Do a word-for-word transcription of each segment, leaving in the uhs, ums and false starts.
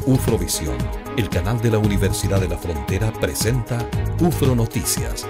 Ufrovisión, el canal de la Universidad de la Frontera, presenta UFRO Noticias.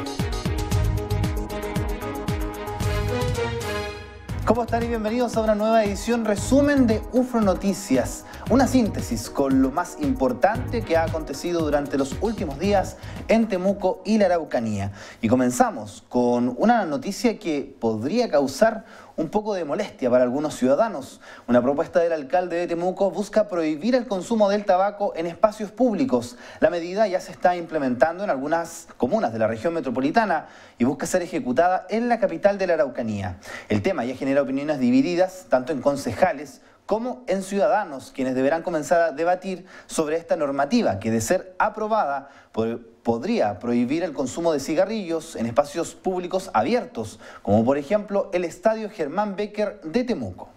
¿Cómo están y bienvenidos a una nueva edición resumen de UFRO Noticias? Una síntesis con lo más importante que ha acontecido durante los últimos días en Temuco y la Araucanía. Y comenzamos con una noticia que podría causar un poco de molestia para algunos ciudadanos. Una propuesta del alcalde de Temuco busca prohibir el consumo del tabaco en espacios públicos. La medida ya se está implementando en algunas comunas de la región metropolitana y busca ser ejecutada en la capital de la Araucanía. El tema ya genera opiniones divididas, tanto en concejales como en ciudadanos, quienes deberán comenzar a debatir sobre esta normativa que, de ser aprobada, podría prohibir el consumo de cigarrillos en espacios públicos abiertos, como por ejemplo el Estadio Germán Becker de Temuco.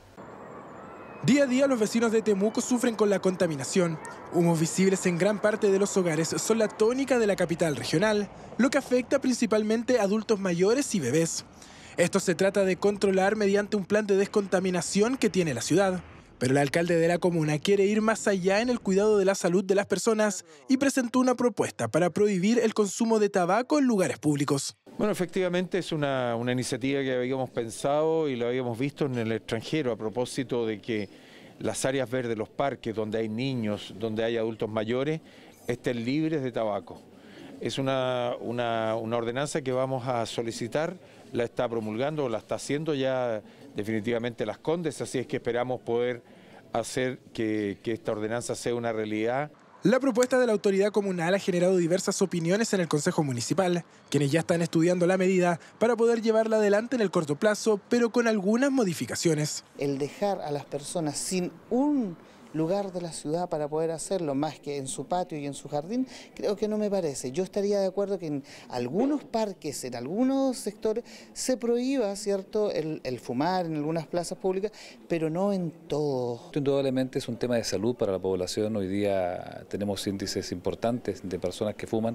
Día a día los vecinos de Temuco sufren con la contaminación. Humos visibles en gran parte de los hogares son la tónica de la capital regional, lo que afecta principalmente a adultos mayores y bebés. Esto se trata de controlar mediante un plan de descontaminación que tiene la ciudad. Pero el alcalde de la comuna quiere ir más allá en el cuidado de la salud de las personas y presentó una propuesta para prohibir el consumo de tabaco en lugares públicos. Bueno, efectivamente es una, una iniciativa que habíamos pensado y lo habíamos visto en el extranjero a propósito de que las áreas verdes, los parques donde hay niños, donde hay adultos mayores, estén libres de tabaco. Es una, una, una ordenanza que vamos a solicitar, la está promulgando, la está haciendo ya definitivamente Las Condes, así es que esperamos poder hacer que, que esta ordenanza sea una realidad. La propuesta de la autoridad comunal ha generado diversas opiniones en el Consejo Municipal, quienes ya están estudiando la medida para poder llevarla adelante en el corto plazo, pero con algunas modificaciones. El dejar a las personas sin un lugar de la ciudad para poder hacerlo, más que en su patio y en su jardín, creo que no me parece. Yo estaría de acuerdo que en algunos parques, en algunos sectores, se prohíba, ¿cierto?, el, el fumar en algunas plazas públicas, pero no en todo. Indudablemente es un tema de salud para la población. Hoy día tenemos índices importantes de personas que fuman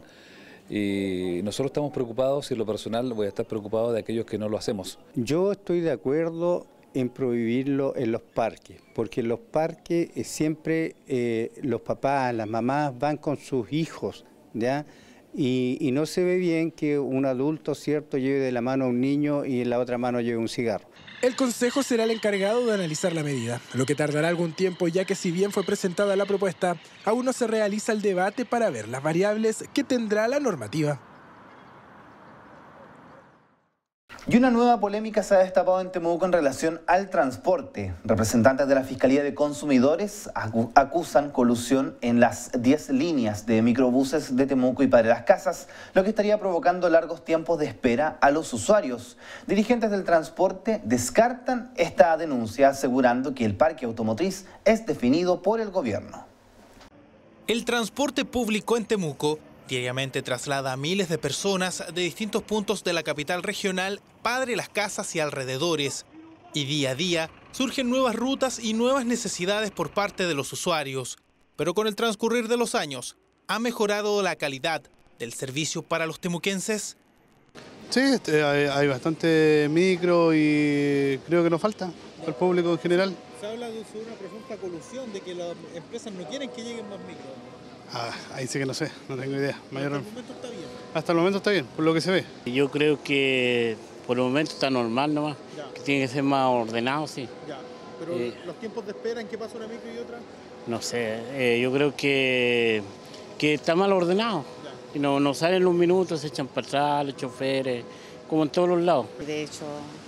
y nosotros estamos preocupados, y en lo personal voy a estar preocupado de aquellos que no lo hacemos. Yo estoy de acuerdo en prohibirlo en los parques, porque en los parques eh, siempre eh, los papás, las mamás van con sus hijos, ¿ya? Y, y no se ve bien que un adulto, cierto, lleve de la mano a un niño y en la otra mano lleve un cigarro. El Consejo será el encargado de analizar la medida, lo que tardará algún tiempo, ya que si bien fue presentada la propuesta, aún no se realiza el debate para ver las variables que tendrá la normativa. Y una nueva polémica se ha destapado en Temuco en relación al transporte. Representantes de la Fiscalía de Consumidores acusan colusión en las diez líneas de microbuses de Temuco y Padre Las Casas, lo que estaría provocando largos tiempos de espera a los usuarios. Dirigentes del transporte descartan esta denuncia, asegurando que el parque automotriz es definido por el gobierno. El transporte público en Temuco diariamente traslada a miles de personas de distintos puntos de la capital regional, Padre Las Casas y alrededores. Y día a día surgen nuevas rutas y nuevas necesidades por parte de los usuarios. Pero con el transcurrir de los años, ¿ha mejorado la calidad del servicio para los temuquenses? Sí, este, hay, hay bastante micro y creo que nos falta al público en general. Se habla de una presunta colusión, de que las empresas no quieren que lleguen más micros. Ah, ahí sí que no sé, no tengo idea. Mayor... Hasta el momento está bien. Hasta el momento está bien, por lo que se ve. Yo creo que por el momento está normal nomás, ya. Que tiene que ser más ordenado, sí. Ya. Pero eh, los tiempos de espera, ¿en qué pasa una micro y otra? No sé, eh, yo creo que, que está mal ordenado. Y no, no salen los minutos, se echan para atrás los choferes, como en todos los lados. De hecho,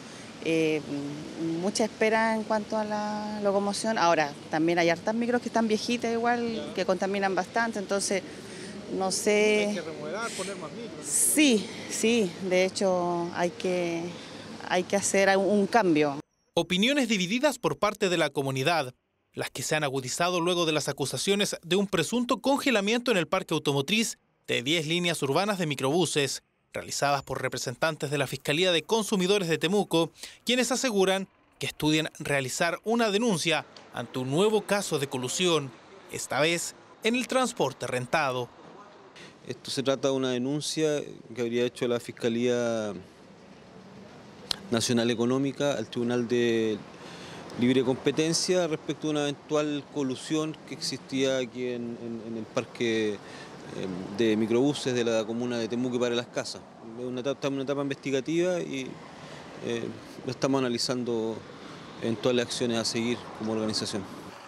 eh, mucha espera en cuanto a la locomoción. Ahora, también hay hartas micros que están viejitas igual, ya, que contaminan bastante, entonces no sé. ¿Hay que remodelar, poner más micros? Sí, sí, de hecho hay que, hay que hacer un cambio. Opiniones divididas por parte de la comunidad, las que se han agudizado luego de las acusaciones de un presunto congelamiento en el parque automotriz de diez líneas urbanas de microbuses, realizadas por representantes de la Fiscalía de Consumidores de Temuco, quienes aseguran que estudian realizar una denuncia ante un nuevo caso de colusión, esta vez en el transporte rentado. Esto se trata de una denuncia que habría hecho la Fiscalía Nacional Económica al Tribunal de, libre competencia respecto a una eventual colusión que existía aquí en, en, en el parque eh, de microbuses de la comuna de Temuco y Padre Las Casas. Es una etapa, una etapa investigativa y eh, estamos analizando eventuales acciones a seguir como organización.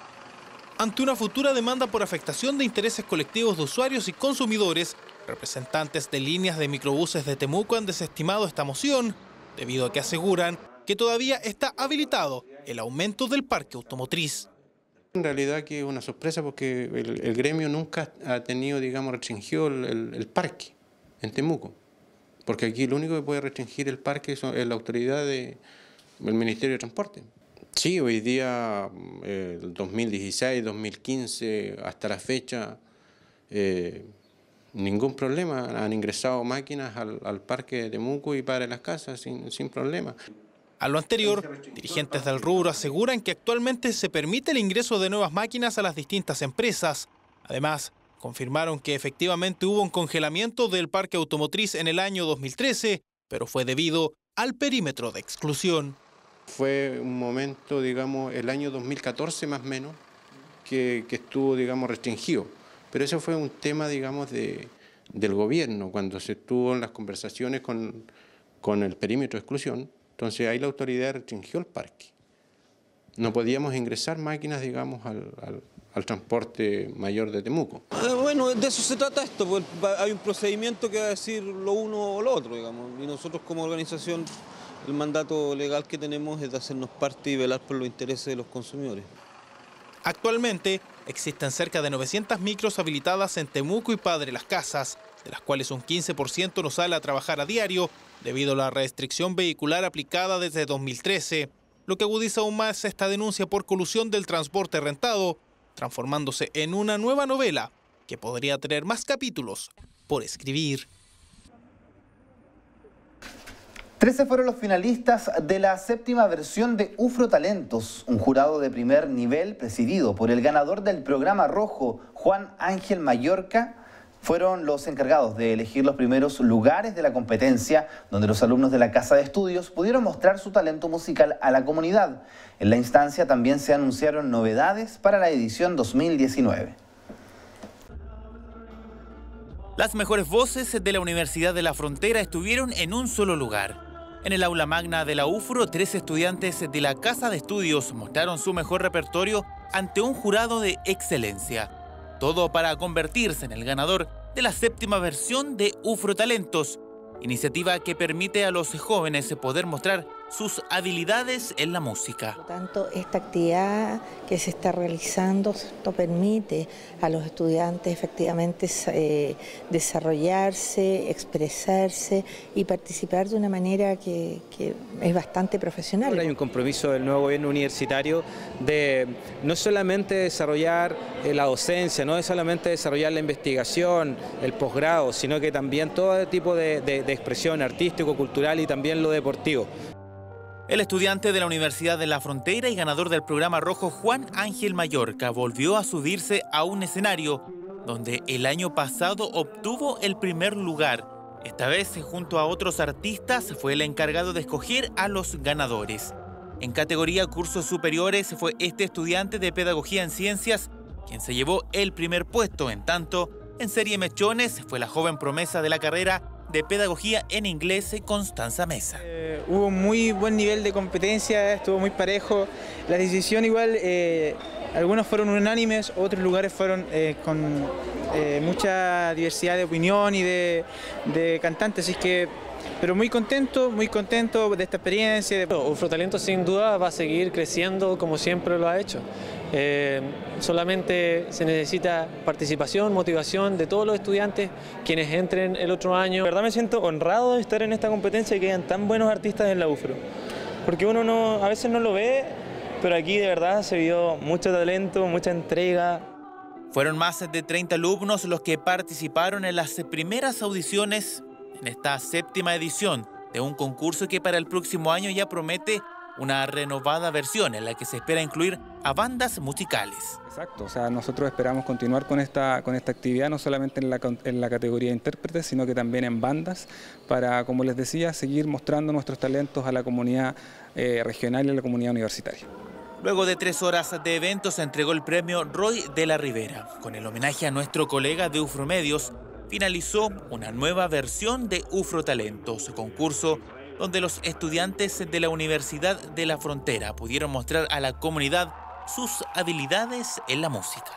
Ante una futura demanda por afectación de intereses colectivos de usuarios y consumidores, representantes de líneas de microbuses de Temuco han desestimado esta moción, debido a que aseguran que todavía está habilitado el aumento del parque automotriz. En realidad que es una sorpresa porque el, el gremio nunca ha tenido, digamos, restringido el, el, el parque en Temuco. Porque aquí lo único que puede restringir el parque es la autoridad del Ministerio de Transporte. Sí, hoy día, eh, dos mil dieciséis, dos mil quince, hasta la fecha, eh, ningún problema. Han ingresado máquinas al, al parque de Temuco y Padre Las Casas sin, sin problema. A lo anterior, dirigentes del rubro aseguran que actualmente se permite el ingreso de nuevas máquinas a las distintas empresas. Además, confirmaron que efectivamente hubo un congelamiento del parque automotriz en el año dos mil trece, pero fue debido al perímetro de exclusión. Fue un momento, digamos, el año dos mil catorce más o menos, que, que estuvo, digamos, restringido. Pero eso fue un tema, digamos, de, del gobierno, cuando se estuvo en las conversaciones con, con el perímetro de exclusión. Entonces ahí la autoridad restringió el parque. No podíamos ingresar máquinas, digamos, al, al, al transporte mayor de Temuco. Eh, bueno, de eso se trata esto, pues hay un procedimiento que va a decir lo uno o lo otro, digamos, y nosotros como organización el mandato legal que tenemos es de hacernos parte y velar por los intereses de los consumidores. Actualmente existen cerca de novecientas micros habilitadas en Temuco y Padre Las Casas, de las cuales un quince por ciento no sale a trabajar a diario debido a la restricción vehicular aplicada desde dos mil trece, lo que agudiza aún más esta denuncia por colusión del transporte rentado, transformándose en una nueva novela que podría tener más capítulos por escribir. Trece fueron los finalistas de la séptima versión de UFRO Talentos, un jurado de primer nivel presidido por el ganador del programa rojo, Juan Ángel Mallorca. Fueron los encargados de elegir los primeros lugares de la competencia, donde los alumnos de la Casa de Estudios pudieron mostrar su talento musical a la comunidad. En la instancia también se anunciaron novedades para la edición dos mil diecinueve. Las mejores voces de la Universidad de la Frontera estuvieron en un solo lugar. En el aula magna de la UFRO, tres estudiantes de la Casa de Estudios mostraron su mejor repertorio ante un jurado de excelencia. Todo para convertirse en el ganador de la séptima versión de UFRO Talentos, iniciativa que permite a los jóvenes poder mostrar sus habilidades en la música. Por lo tanto, esta actividad que se está realizando esto permite a los estudiantes efectivamente eh, desarrollarse, expresarse y participar de una manera que, que es bastante profesional. Hay un compromiso del nuevo gobierno universitario de no solamente desarrollar la docencia, no solamente desarrollar la investigación, el posgrado, sino que también todo tipo de, de, de expresión artístico, cultural y también lo deportivo. El estudiante de la Universidad de la Frontera y ganador del programa rojo Juan Ángel Mallorca volvió a subirse a un escenario donde el año pasado obtuvo el primer lugar. Esta vez, junto a otros artistas, fue el encargado de escoger a los ganadores. En categoría cursos superiores fue este estudiante de Pedagogía en Ciencias quien se llevó el primer puesto. En tanto, en serie Mechones fue la joven promesa de la carrera de Pedagogía en Inglés, Constanza Mesa. Eh, hubo muy buen nivel de competencia, estuvo muy parejo. La decisión igual, eh, algunos fueron unánimes, otros lugares fueron eh, con eh, mucha diversidad de opinión y de, de cantantes, así que, pero muy contento, muy contento de esta experiencia. UFRO Talentos sin duda va a seguir creciendo como siempre lo ha hecho. Eh, solamente se necesita participación, motivación de todos los estudiantes quienes entren el otro año. De verdad me siento honrado de estar en esta competencia y que hayan tan buenos artistas en la UFRO, porque uno no, a veces no lo ve, pero aquí de verdad se vio mucho talento, mucha entrega. Fueron más de treinta alumnos los que participaron en las primeras audiciones en esta séptima edición de un concurso que para el próximo año ya promete una renovada versión en la que se espera incluir a bandas musicales. Exacto, o sea, nosotros esperamos continuar con esta, con esta actividad, no solamente en la, en la categoría de intérpretes, sino que también en bandas, para, como les decía, seguir mostrando nuestros talentos a la comunidad eh, regional y a la comunidad universitaria. Luego de tres horas de evento se entregó el premio Roy de la Rivera. Con el homenaje a nuestro colega de Ufromedios, finalizó una nueva versión de Ufrotalentos, concurso donde los estudiantes de la Universidad de la Frontera pudieron mostrar a la comunidad sus habilidades en la música.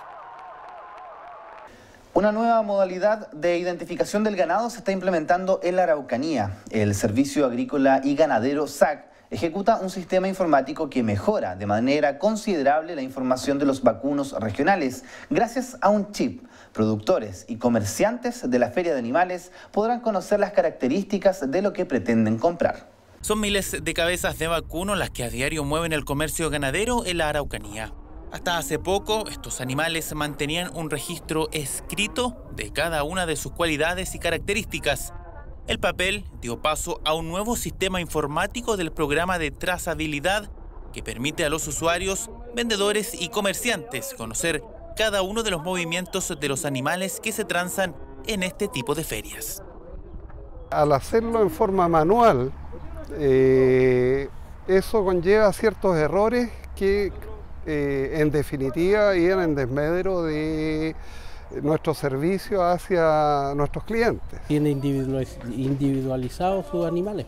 Una nueva modalidad de identificación del ganado se está implementando en la Araucanía. El Servicio Agrícola y Ganadero S A C ejecuta un sistema informático que mejora de manera considerable la información de los vacunos regionales. Gracias a un chip, productores y comerciantes de la Feria de Animales podrán conocer las características de lo que pretenden comprar. Son miles de cabezas de vacuno las que a diario mueven el comercio ganadero en la Araucanía. Hasta hace poco, estos animales mantenían un registro escrito de cada una de sus cualidades y características. El papel dio paso a un nuevo sistema informático del programa de trazabilidad que permite a los usuarios, vendedores y comerciantes conocer cada uno de los movimientos de los animales que se transan en este tipo de ferias. Al hacerlo en forma manual, eh, eso conlleva ciertos errores que eh, en definitiva iban en desmedro de nuestro servicio hacia nuestros clientes. Tiene individualizados sus animales.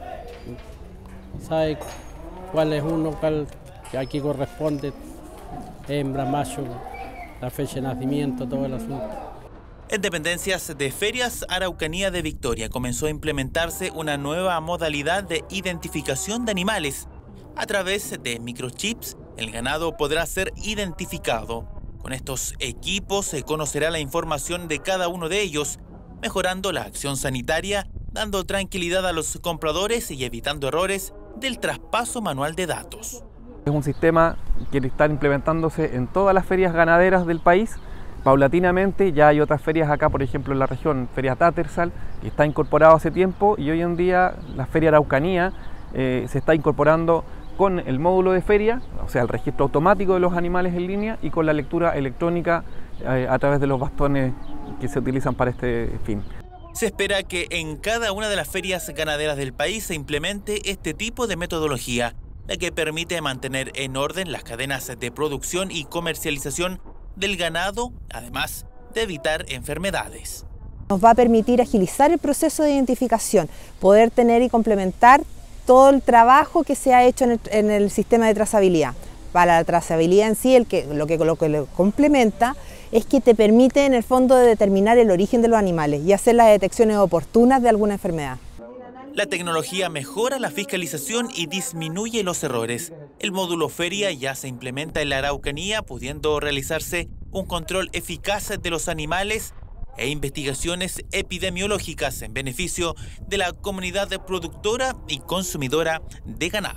Sabe cuál es uno, cuál aquí corresponde, hembra, macho, la fecha de nacimiento, todo el asunto. En dependencias de Ferias Araucanía de Victoria comenzó a implementarse una nueva modalidad de identificación de animales. A través de microchips, el ganado podrá ser identificado. Con estos equipos se conocerá la información de cada uno de ellos, mejorando la acción sanitaria, dando tranquilidad a los compradores y evitando errores del traspaso manual de datos. Es un sistema que está implementándose en todas las ferias ganaderas del país. Paulatinamente ya hay otras ferias acá, por ejemplo en la región, Feria Tattersall, que está incorporado hace tiempo, y hoy en día la Feria Araucanía eh, se está incorporando con el módulo de feria, o sea el registro automático de los animales en línea, y con la lectura electrónica eh, a través de los bastones que se utilizan para este fin. Se espera que en cada una de las ferias ganaderas del país se implemente este tipo de metodología, la que permite mantener en orden las cadenas de producción y comercialización del ganado, además de evitar enfermedades. Nos va a permitir agilizar el proceso de identificación, poder tener y complementar todo el trabajo que se ha hecho en el, en el sistema de trazabilidad. Para la trazabilidad en sí, el que, lo, que, lo que lo complementa es que te permite en el fondo de determinar el origen de los animales y hacer las detecciones oportunas de alguna enfermedad. La tecnología mejora la fiscalización y disminuye los errores. El módulo feria ya se implementa en la Araucanía, pudiendo realizarse un control eficaz de los animales e investigaciones epidemiológicas en beneficio de la comunidad productora y consumidora de ganado.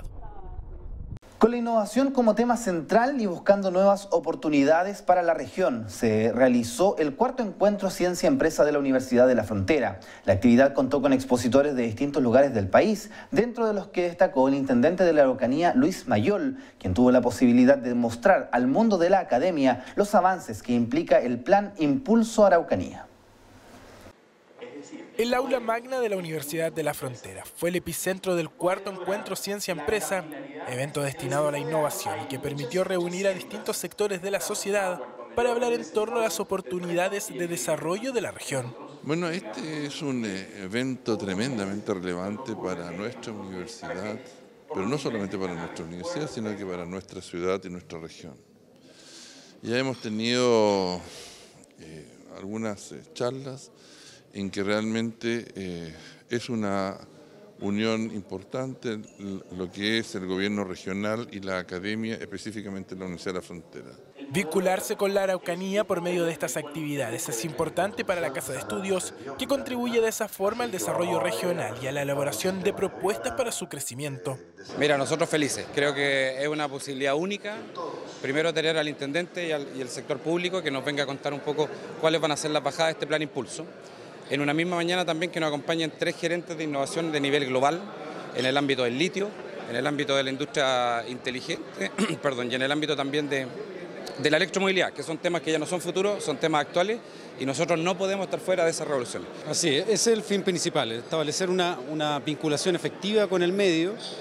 Con la innovación como tema central y buscando nuevas oportunidades para la región, se realizó el cuarto encuentro Ciencia Empresa de la Universidad de la Frontera. La actividad contó con expositores de distintos lugares del país, dentro de los que destacó el intendente de la Araucanía, Luis Mayol, quien tuvo la posibilidad de mostrar al mundo de la academia los avances que implica el Plan Impulso Araucanía. El aula magna de la Universidad de la Frontera fue el epicentro del cuarto encuentro Ciencia Empresa, evento destinado a la innovación y que permitió reunir a distintos sectores de la sociedad para hablar en torno a las oportunidades de desarrollo de la región. Bueno, este es un evento tremendamente relevante para nuestra universidad, pero no solamente para nuestra universidad, sino que para nuestra ciudad y nuestra región. Ya hemos tenido eh, algunas eh, charlas en que realmente eh, es una unión importante lo que es el gobierno regional y la academia, específicamente la Universidad de la Frontera. Vincularse con la Araucanía por medio de estas actividades es importante para la Casa de Estudios, que contribuye de esa forma al desarrollo regional y a la elaboración de propuestas para su crecimiento. Mira, nosotros felices, creo que es una posibilidad única, primero tener al intendente y al y el sector público que nos venga a contar un poco cuáles van a ser las bajadas de este plan Impulso. En una misma mañana también que nos acompañen tres gerentes de innovación de nivel global en el ámbito del litio, en el ámbito de la industria inteligente, perdón, y en el ámbito también de, de la electromovilidad, que son temas que ya no son futuros, son temas actuales y nosotros no podemos estar fuera de esa revolución. Así es, ese es el fin principal, establecer una, una vinculación efectiva con el medio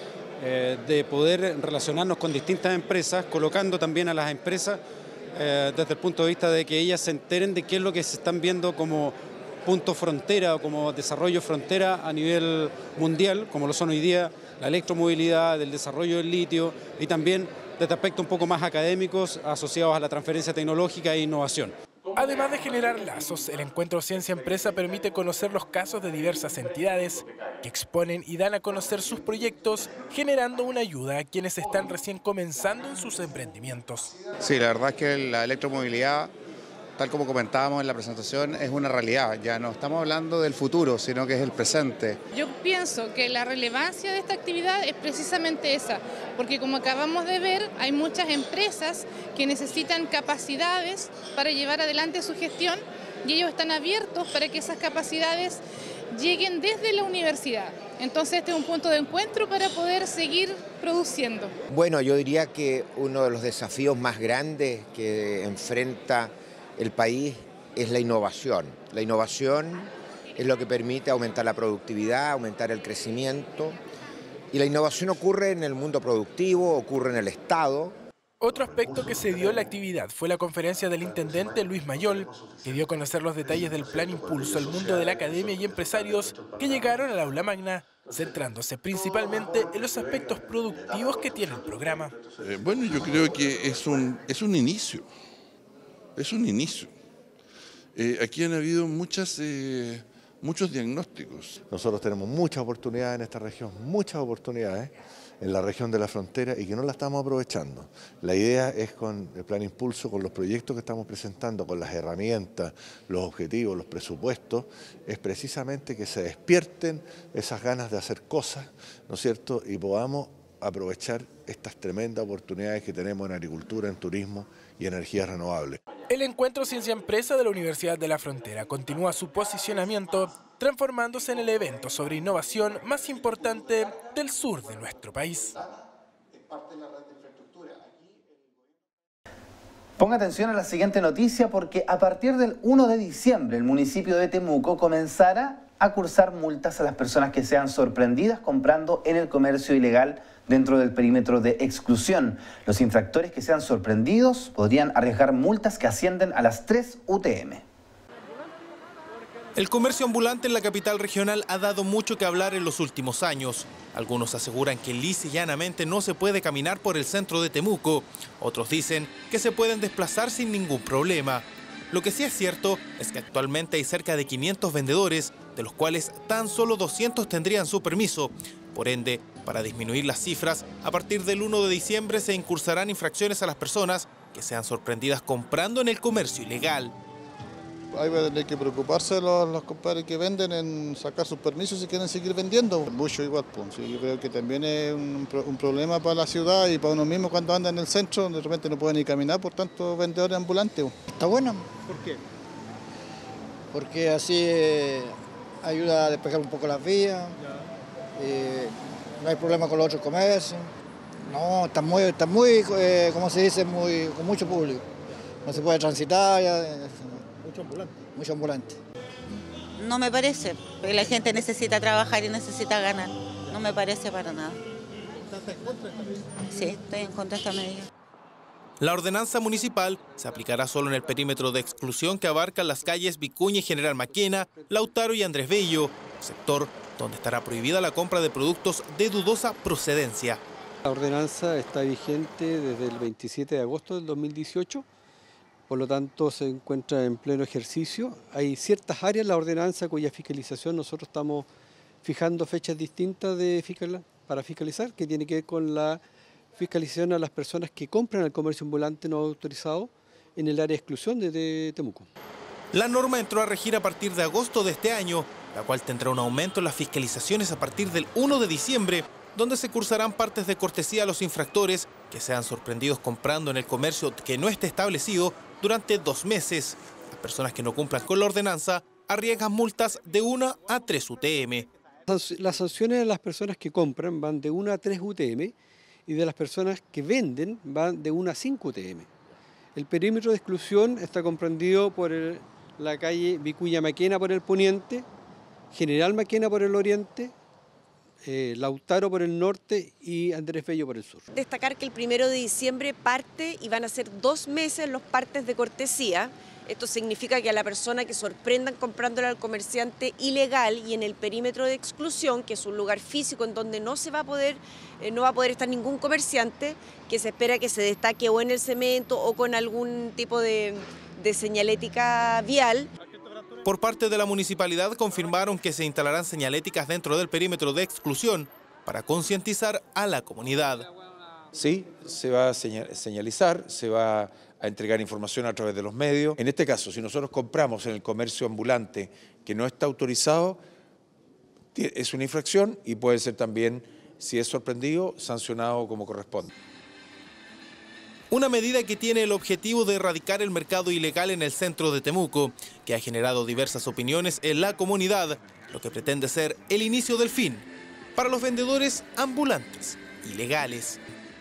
eh, de poder relacionarnos con distintas empresas, colocando también a las empresas eh, desde el punto de vista de que ellas se enteren de qué es lo que se están viendo como punto frontera o como desarrollo frontera a nivel mundial, como lo son hoy día la electromovilidad, el desarrollo del litio y también desde aspectos un poco más académicos asociados a la transferencia tecnológica e innovación. Además de generar lazos, el encuentro Ciencia-Empresa permite conocer los casos de diversas entidades que exponen y dan a conocer sus proyectos, generando una ayuda a quienes están recién comenzando en sus emprendimientos. Sí, la verdad es que la electromovilidad, tal como comentábamos en la presentación, es una realidad. Ya no estamos hablando del futuro, sino que es el presente. Yo pienso que la relevancia de esta actividad es precisamente esa, porque como acabamos de ver, hay muchas empresas que necesitan capacidades para llevar adelante su gestión y ellos están abiertos para que esas capacidades lleguen desde la universidad. Entonces este es un punto de encuentro para poder seguir produciendo. Bueno, yo diría que uno de los desafíos más grandes que enfrenta el país es la innovación. La innovación es lo que permite aumentar la productividad, aumentar el crecimiento. Y la innovación ocurre en el mundo productivo, ocurre en el Estado. Otro aspecto que se dio en la actividad fue la conferencia del intendente Luis Mayol, que dio a conocer los detalles del plan Impulso al mundo de la academia y empresarios que llegaron al aula magna, centrándose principalmente en los aspectos productivos que tiene el programa. Eh, bueno, yo creo que es un, es un inicio. Es un inicio. Eh, aquí han habido muchas, eh, muchos diagnósticos. Nosotros tenemos muchas oportunidades en esta región, muchas oportunidades en la región de la frontera y que no la estamos aprovechando. La idea es con el Plan Impulso, con los proyectos que estamos presentando, con las herramientas, los objetivos, los presupuestos, es precisamente que se despierten esas ganas de hacer cosas, ¿no es cierto?, y podamos aprovechar estas tremendas oportunidades que tenemos en agricultura, en turismo y energías renovables. El encuentro Ciencia-Empresa de la Universidad de la Frontera continúa su posicionamiento, transformándose en el evento sobre innovación más importante del sur de nuestro país. Ponga atención a la siguiente noticia porque a partir del uno de diciembre el municipio de Temuco comenzará a cursar multas a las personas que sean sorprendidas comprando en el comercio ilegal dentro del perímetro de exclusión. Los infractores que sean sorprendidos podrían arriesgar multas que ascienden a las tres U T M. El comercio ambulante en la capital regional ha dado mucho que hablar en los últimos años. Algunos aseguran que lisa y llanamente no se puede caminar por el centro de Temuco. Otros dicen que se pueden desplazar sin ningún problema. Lo que sí es cierto es que actualmente hay cerca de quinientos vendedores, de los cuales tan solo doscientos tendrían su permiso. Por ende, para disminuir las cifras, a partir del uno de diciembre se incursarán infracciones a las personas que sean sorprendidas comprando en el comercio ilegal. Ahí va a tener que preocuparse los, los compadres que venden en sacar sus permisos si quieren seguir vendiendo. Mucho igual, pues. Sí, yo creo que también es un, un problema para la ciudad y para uno mismo cuando anda en el centro, de repente no pueden ni caminar por tantos vendedores ambulantes. Está bueno. ¿Por qué? Porque así eh, ayuda a despejar un poco las vías, eh, no hay problema con los otros comercios. No, está muy, está muy eh, como se dice, muy, con mucho público. No se puede transitar. Ya, eh, Mucho ambulante. Mucho ambulante. No me parece, porque la gente necesita trabajar y necesita ganar. No me parece para nada. ¿Estás en contra de esta medida? Sí, estoy en contra de esta medida. La ordenanza municipal se aplicará solo en el perímetro de exclusión que abarca las calles Vicuña y General Maquena, Lautaro y Andrés Bello, sector donde estará prohibida la compra de productos de dudosa procedencia. La ordenanza está vigente desde el veintisiete de agosto del dos mil dieciocho. Por lo tanto, se encuentra en pleno ejercicio. Hay ciertas áreas en la ordenanza cuya fiscalización nosotros estamos fijando fechas distintas de fiscal, para fiscalizar, que tiene que ver con la fiscalización a las personas que compran el comercio ambulante no autorizado en el área de exclusión de, de Temuco. La norma entró a regir a partir de agosto de este año, la cual tendrá un aumento en las fiscalizaciones a partir del uno de diciembre, donde se cursarán partes de cortesía a los infractores que sean sorprendidos comprando en el comercio que no esté establecido durante dos meses. Las personas que no cumplan con la ordenanza arriesgan multas de una a tres U T M. Las sanciones de las personas que compran van de una a tres U T M y de las personas que venden van de una a cinco U T M. El perímetro de exclusión está comprendido por el, la calle Vicuña Maquena por el poniente, General Maquena por el oriente, eh, Lautaro por el norte y Andrés Bello por el sur. Destacar que el primero de diciembre parte y van a ser dos meses los partes de cortesía. Esto significa que a la persona que sorprendan comprándole al comerciante ilegal y en el perímetro de exclusión, que es un lugar físico en donde no se va a poder, eh, no va a poder estar ningún comerciante, que se espera que se destaque o en el cemento o con algún tipo de, de señalética vial. Por parte de la municipalidad confirmaron que se instalarán señaléticas dentro del perímetro de exclusión para concientizar a la comunidad. Sí, se va a señalizar, se va a entregar información a través de los medios. En este caso, si nosotros compramos en el comercio ambulante que no está autorizado, es una infracción y puede ser también, si es sorprendido, sancionado como corresponde. Una medida que tiene el objetivo de erradicar el mercado ilegal en el centro de Temuco, que ha generado diversas opiniones en la comunidad, lo que pretende ser el inicio del fin para los vendedores ambulantes ilegales.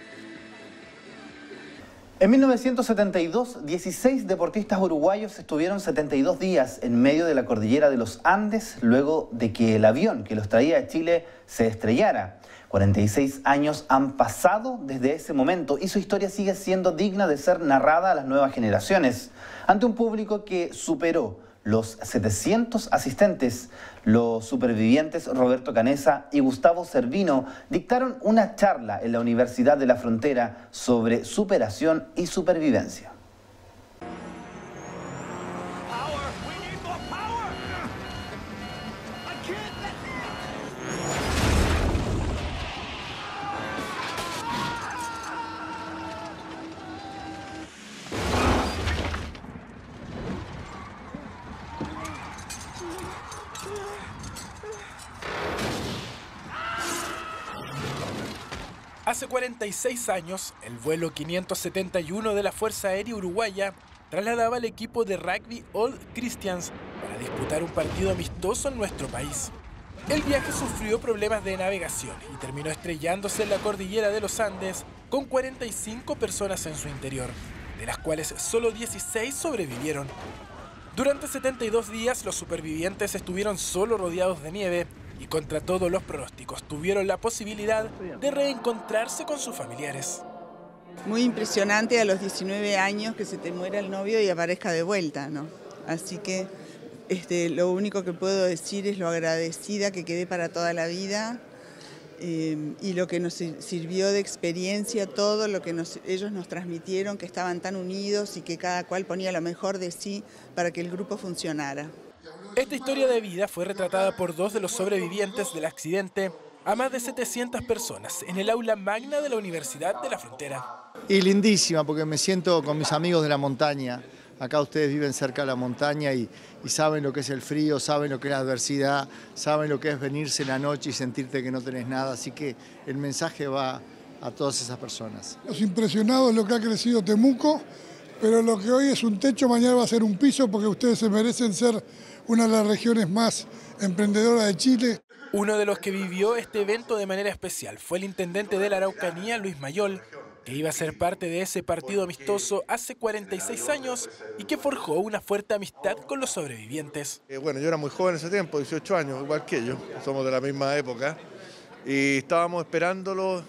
En mil novecientos setenta y dos, dieciséis deportistas uruguayos estuvieron setenta y dos días en medio de la cordillera de los Andes luego de que el avión que los traía a Chile se estrellara. cuarenta y seis años han pasado desde ese momento y su historia sigue siendo digna de ser narrada a las nuevas generaciones. Ante un público que superó los setecientos asistentes, los supervivientes Roberto Canessa y Gustavo Cervino dictaron una charla en la Universidad de la Frontera sobre superación y supervivencia. Hace cuarenta y seis años, el vuelo quinientos setenta y uno de la Fuerza Aérea Uruguaya trasladaba al equipo de rugby All Christians para disputar un partido amistoso en nuestro país. El viaje sufrió problemas de navegación y terminó estrellándose en la cordillera de los Andes con cuarenta y cinco personas en su interior, de las cuales solo dieciséis sobrevivieron. Durante setenta y dos días, los supervivientes estuvieron solo rodeados de nieve y contra todos los pronósticos tuvieron la posibilidad de reencontrarse con sus familiares. Muy impresionante a los diecinueve años que se te muera el novio y aparezca de vuelta, ¿no? Así que este, lo único que puedo decir es lo agradecida que quedé para toda la vida eh, y lo que nos sirvió de experiencia, todo lo que nos, ellos nos transmitieron, que estaban tan unidos y que cada cual ponía lo mejor de sí para que el grupo funcionara. Esta historia de vida fue retratada por dos de los sobrevivientes del accidente a más de setecientas personas en el aula magna de la Universidad de la Frontera. Y lindísima porque me siento con mis amigos de la montaña. Acá ustedes viven cerca de la montaña y, y saben lo que es el frío, saben lo que es la adversidad, saben lo que es venirse en la noche y sentirte que no tenés nada. Así que el mensaje va a todas esas personas. Los impresionados de lo que ha crecido Temuco, pero lo que hoy es un techo, mañana va a ser un piso porque ustedes se merecen ser una de las regiones más emprendedoras de Chile. Uno de los que vivió este evento de manera especial fue el intendente de la Araucanía, Luis Mayol, que iba a ser parte de ese partido amistoso hace cuarenta y seis años y que forjó una fuerte amistad con los sobrevivientes. Eh, bueno, yo era muy joven en ese tiempo, dieciocho años, igual que ellos, somos de la misma época, y estábamos esperándolo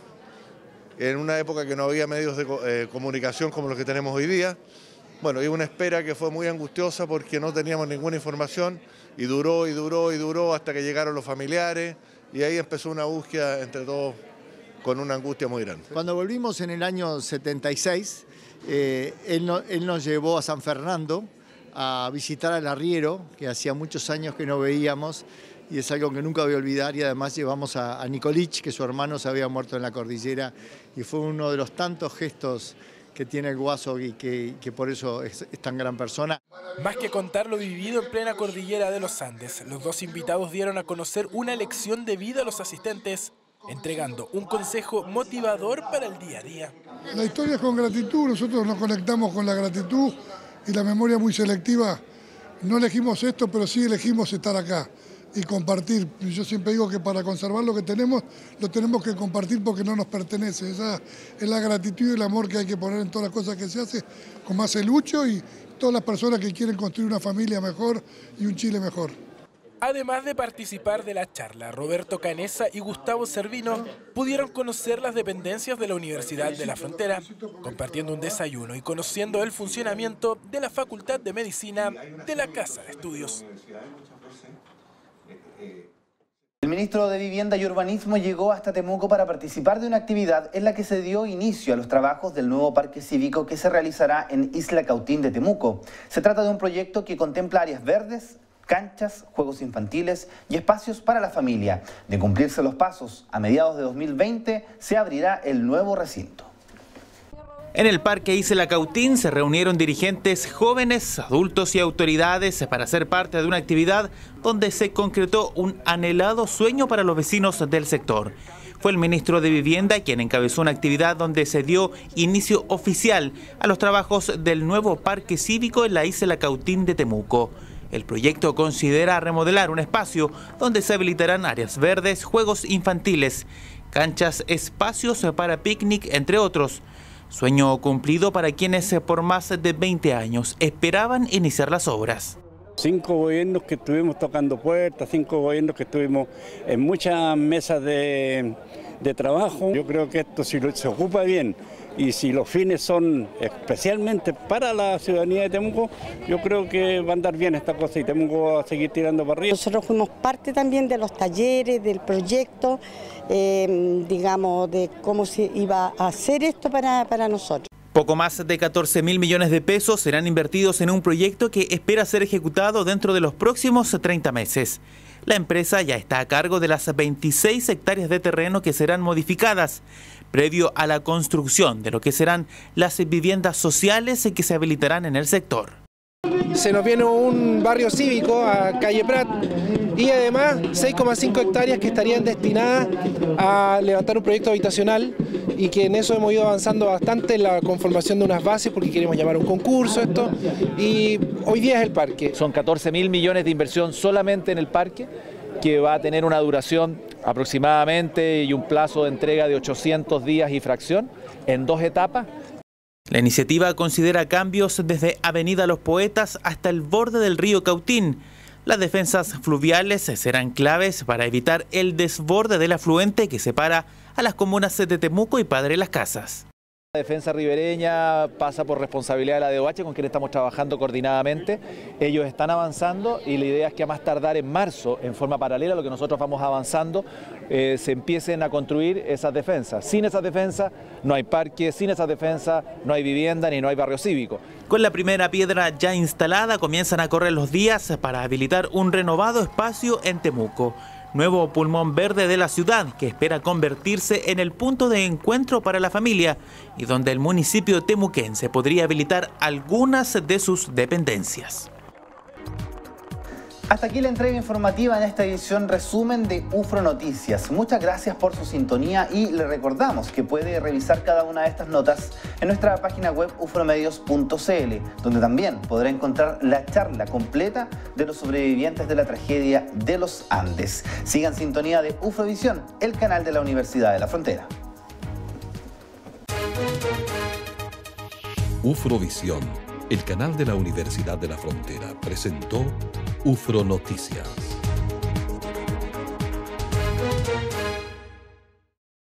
en una época que no había medios de eh, comunicación como los que tenemos hoy día. Bueno, y una espera que fue muy angustiosa porque no teníamos ninguna información y duró y duró y duró hasta que llegaron los familiares y ahí empezó una búsqueda entre todos con una angustia muy grande. Cuando volvimos en el año setenta y seis, eh, él, no, él nos llevó a San Fernando a visitar al arriero, que hacía muchos años que no veíamos y es algo que nunca voy a olvidar, y además llevamos a, a Nicolich, que su hermano se había muerto en la cordillera y fue uno de los tantos gestos que tiene el Guaso y que, que por eso es, es tan gran persona. Más que contar lo vivido en plena cordillera de los Andes, los dos invitados dieron a conocer una lección de vida a los asistentes, entregando un consejo motivador para el día a día. La historia es con gratitud, nosotros nos conectamos con la gratitud y la memoria muy selectiva. No elegimos esto, pero sí elegimos estar acá y compartir. Yo siempre digo que para conservar lo que tenemos, lo tenemos que compartir porque no nos pertenece. Esa es la gratitud y el amor que hay que poner en todas las cosas que se hace, como hace Lucho y todas las personas que quieren construir una familia mejor y un Chile mejor. Además de participar de la charla, Roberto Canessa y Gustavo Servino pudieron conocer las dependencias de la Universidad de la Frontera, compartiendo un desayuno y conociendo el funcionamiento de la Facultad de Medicina de la Casa de Estudios. El ministro de Vivienda y Urbanismo llegó hasta Temuco para participar de una actividad en la que se dio inicio a los trabajos del nuevo parque cívico que se realizará en Isla Cautín de Temuco. Se trata de un proyecto que contempla áreas verdes, canchas, juegos infantiles y espacios para la familia. De cumplirse los pasos, a mediados de dos mil veinte se abrirá el nuevo recinto. En el Parque Isla Cautín se reunieron dirigentes jóvenes, adultos y autoridades para ser parte de una actividad donde se concretó un anhelado sueño para los vecinos del sector. Fue el ministro de Vivienda quien encabezó una actividad donde se dio inicio oficial a los trabajos del nuevo parque cívico en la Isla Cautín de Temuco. El proyecto considera remodelar un espacio donde se habilitarán áreas verdes, juegos infantiles, canchas, espacios para picnic, entre otros. Sueño cumplido para quienes por más de veinte años esperaban iniciar las obras. Cinco gobiernos que estuvimos tocando puertas, cinco gobiernos que estuvimos en muchas mesas de, de trabajo. Yo creo que esto, si se ocupa bien y si los fines son especialmente para la ciudadanía de Temuco, yo creo que va a andar bien esta cosa y Temuco va a seguir tirando para arriba. Nosotros fuimos parte también de los talleres, del proyecto, eh, digamos, de cómo se iba a hacer esto para, para nosotros. Poco más de catorce mil millones de pesos serán invertidos en un proyecto que espera ser ejecutado dentro de los próximos treinta meses. La empresa ya está a cargo de las veintiséis hectáreas de terreno que serán modificadas, previo a la construcción de lo que serán las viviendas sociales que se habilitarán en el sector. Se nos viene un barrio cívico a Calle Prat y además seis coma cinco hectáreas que estarían destinadas a levantar un proyecto habitacional y que en eso hemos ido avanzando bastante en la conformación de unas bases porque queremos llamar a un concurso esto y hoy día es el parque. Son catorce mil millones de inversión solamente en el parque, que va a tener una duración aproximadamente y un plazo de entrega de ochocientos días y fracción en dos etapas. La iniciativa considera cambios desde Avenida Los Poetas hasta el borde del río Cautín. Las defensas fluviales serán claves para evitar el desborde del afluente que separa a las comunas de Temuco y Padre Las Casas. La defensa ribereña pasa por responsabilidad de la D O H, con quien estamos trabajando coordinadamente. Ellos están avanzando y la idea es que a más tardar en marzo, en forma paralela a lo que nosotros vamos avanzando, eh, se empiecen a construir esas defensas. Sin esas defensas no hay parque, sin esas defensas no hay vivienda ni no hay barrio cívico. Con la primera piedra ya instalada comienzan a correr los días para habilitar un renovado espacio en Temuco. Nuevo pulmón verde de la ciudad que espera convertirse en el punto de encuentro para la familia y donde el municipio temuquense podría habilitar algunas de sus dependencias. Hasta aquí la entrega informativa en esta edición resumen de UFRO Noticias. Muchas gracias por su sintonía y le recordamos que puede revisar cada una de estas notas en nuestra página web ufromedios punto cl, donde también podrá encontrar la charla completa de los sobrevivientes de la tragedia de los Andes. Sigan sintonía de UFROvisión, el canal de la Universidad de la Frontera. UFROvisión, el canal de la Universidad de la Frontera, presentó UFRO Noticias.